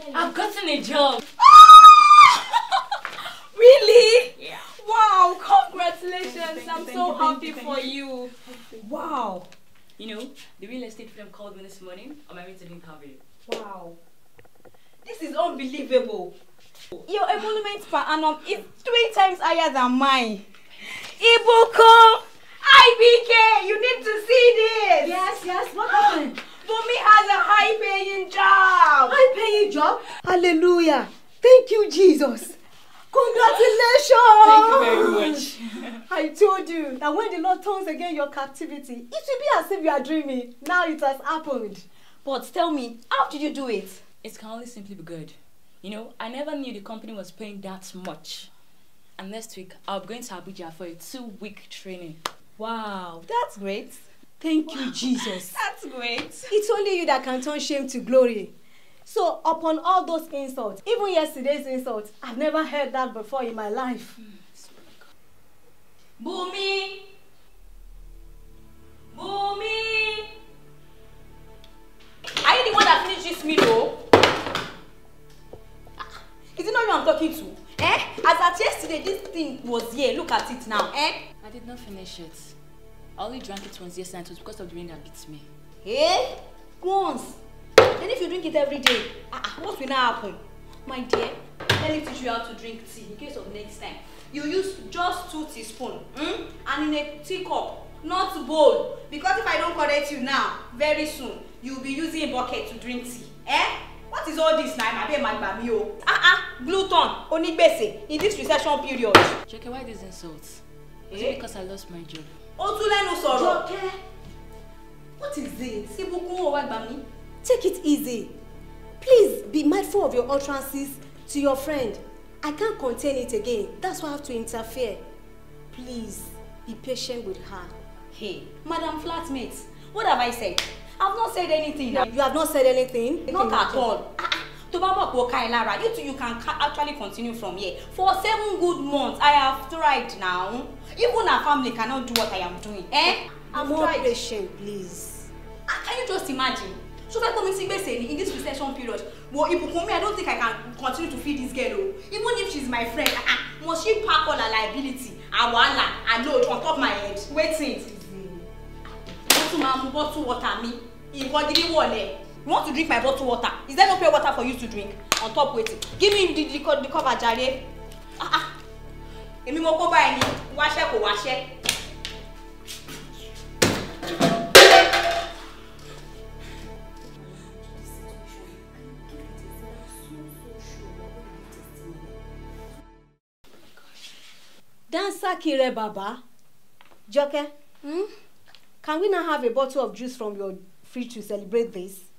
I've gotten a job. Really? Yeah. Wow, congratulations. I'm so happy for you. Wow. You know, the real estate firm called me this morning. I'm married to interview. Wow. This is unbelievable. Your emolument per annum is 3 times higher than mine. Ibuko! IBK! You need to see this! Yes, what happened? Bumi has a high-paying job! High-paying job? Hallelujah! Thank you, Jesus! Congratulations! Thank you very much. I told you that when the Lord turns again your captivity, it will be as if you are dreaming. Now it has happened. But tell me, how did you do it? It can only simply be good. You know, I never knew the company was paying that much. And next week, I'll be going to Abuja for a 2-week training. Wow, that's great. Thank you, Jesus. That's great. It's only you that can turn shame to glory. So, upon all those insults, even yesterday's insults, I've never heard that before in my life. Bumi! Bumi! Are you the one that finished this meal? Is it not you I'm talking to? Eh? As at yesterday, this thing was here. Look at it now. Eh? I did not finish it. I only drank it once yesterday and it was because of the rain that beat me. Eh? Once. And if you drink it every day, what will now happen? My dear, let me teach you how to drink tea in case of next time. You use just 2 teaspoons and in a teacup, not bowl. Because if I don't correct you now, very soon, you'll be using a bucket to drink tea. Eh? What is all this now? Gluten, onigbese, in this recession period. Joke, why these insults? Is it because I lost my job? Joke, what is this? Take it easy. Please be mindful of your utterances to your friend. I can't contain it again. That's why I have to interfere. Please be patient with her. Hey, Madam Flatmate, what have I said? I've not said anything. You have not said anything? Not at all. You two, you can actually continue from here. For 7 good months, I have tried now. Even our family cannot do what I am doing. Eh? I'm more patient, please. Can you just imagine? So if I come in this recession period, well, if you I don't think I can continue to feed this girl. Even if she's my friend, must she pack all her liability? I load on top of my head. Waiting. Bottle water me. You want to drink my bottle water? Is there no pure water for you to drink? On top waiting. Give me the cover, Jare. Emi mo ko ba ni wash ko wash. Dancer Kire Baba. Joke, can we now have a bottle of juice from your fridge to celebrate this?